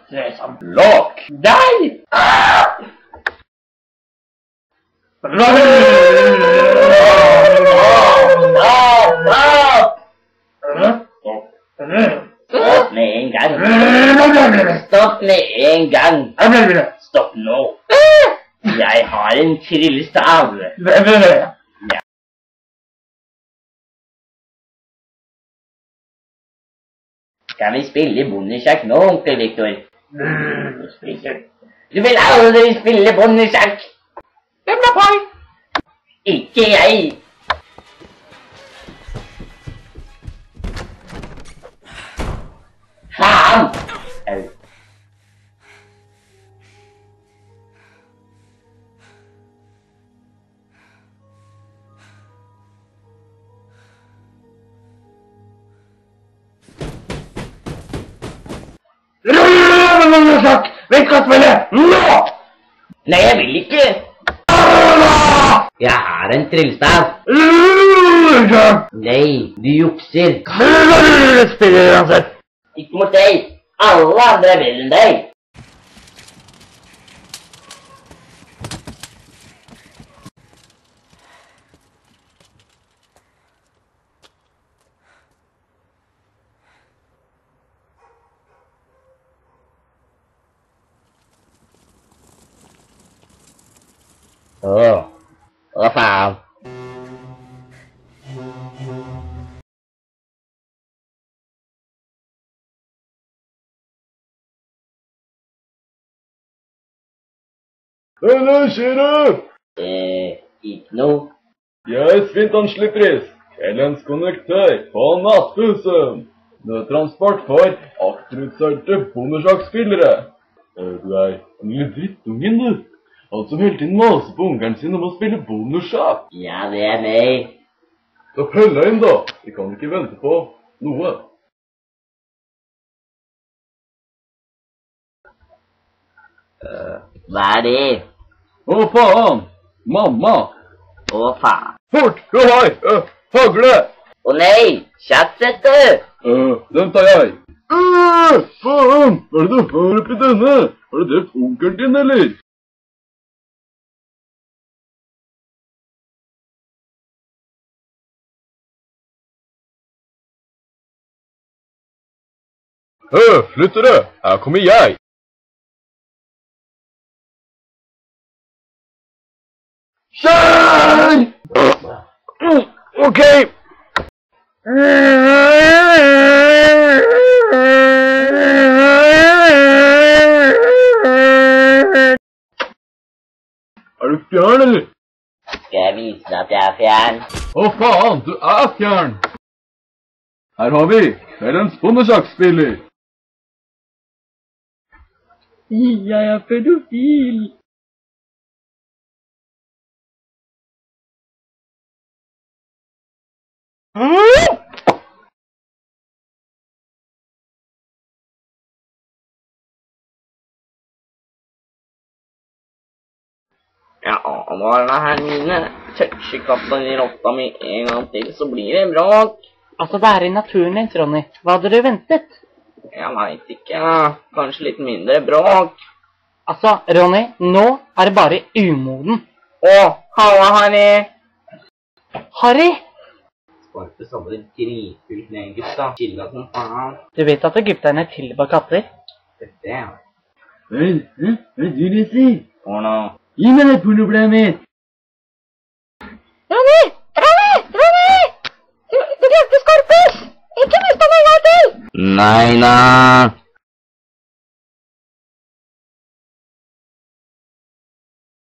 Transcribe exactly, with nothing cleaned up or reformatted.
tre som låk. Nei! Ah! Stopp med en gang. Stopp med en gang. Stopp nå. Jeg har en trillestav. Ja. Skal vi spille bondesjakk nå, onkel Victor? Du vil aldri spille bondesjakk. Hvem er pai? Ikke jeg. Faen! Au. Vent, kan spille! Nå! Nei, jeg vil ikke. Jeg har en trillestav. Nei, du jukser. Spiller uansett. Ikke mot deg. Alle andre vil enn deg. Åh, hva faen? Hva skjer det? Eh, ikke noe. Jeg er Svinton Slipris, kveldens konduktør på nattbussen. Nødtransport for akterutseilte bondesjakkspillere. Du er en lille drittungen, du. Han som hele tiden maser på ungeren sin om å spille bondesjakk. Ja, det er meg. Så pøll deg inn da. Vi kan ikke vente på noe. Uh, hva er det? Å faen! Mamma! Å faen! Fort! Gå her! Uh, hagle! Å nei! Kjattsette! Uh, den tar jeg. Uh, faen! Hva er det du har oppi denne? Har du drept onkelen din, eller? Hø, flyttere! Her kommer jeg! Kjær! Ok! Er du fjern, eller? Skal jeg vise deg at jeg er fjern? Å faen, du er fjern! Her har vi kveldens bondesjakkspiller. Jeg er pedofil. Ja, nå er det her mine. Toucher katten i rotta mi en gang til, så blir det bråk. Altså, det er i naturen din, Ronny. Hva hadde du ventet? Jeg vet ikke, da. Kanskje litt mindre bråk. Altså, Ronny, nå er det bare umoden. Åh, halla, Harry! Harry! Sparpe sammen dritfullt ned, gutta. Chilla som faen. Du vet at egypterne tilba katter? Dette, ja. Hva er det du sier? Porno. Gi meg det pornobladet mitt! Ronny! Ronny! Ronny! Du, du glemte Skorpus! Ikke mist han en gang til! Nei, nei.